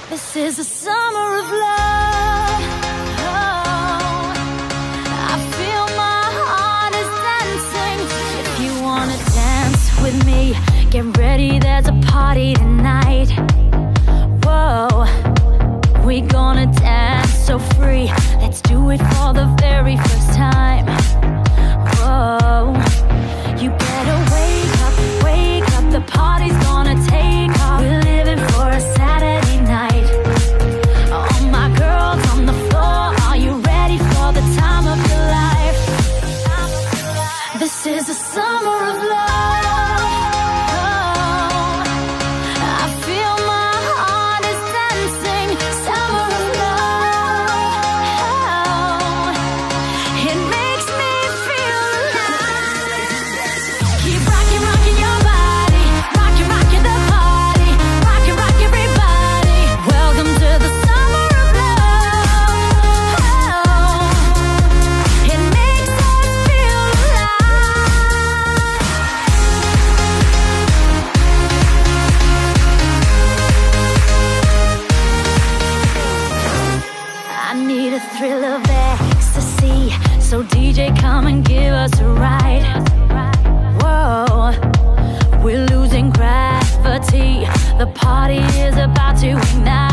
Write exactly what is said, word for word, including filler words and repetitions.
This is a summer of love. Oh, I feel my heart is dancing. If you wanna dance with me, get ready, there's a party tonight. Whoa, we gonna dance so free. Let's do it for the very first time. Whoa, you better wake up, wake up, the party's gonna take off. We're living for a Saturday night. All my girls on the floor, are you ready for the time of your life? This is a summer of love. Oh, I feel my heart is dancing. Summer of love. It makes me feel alive. Keep rocking, rocking your body. Rocking, rocking the party. Rocking, rock everybody. Welcome to the summer of love. Oh, it makes us feel alive. I need a thrill of ecstasy, so D J, come and give us a ride. Whoa, we're losing gravity. The party is about to ignite.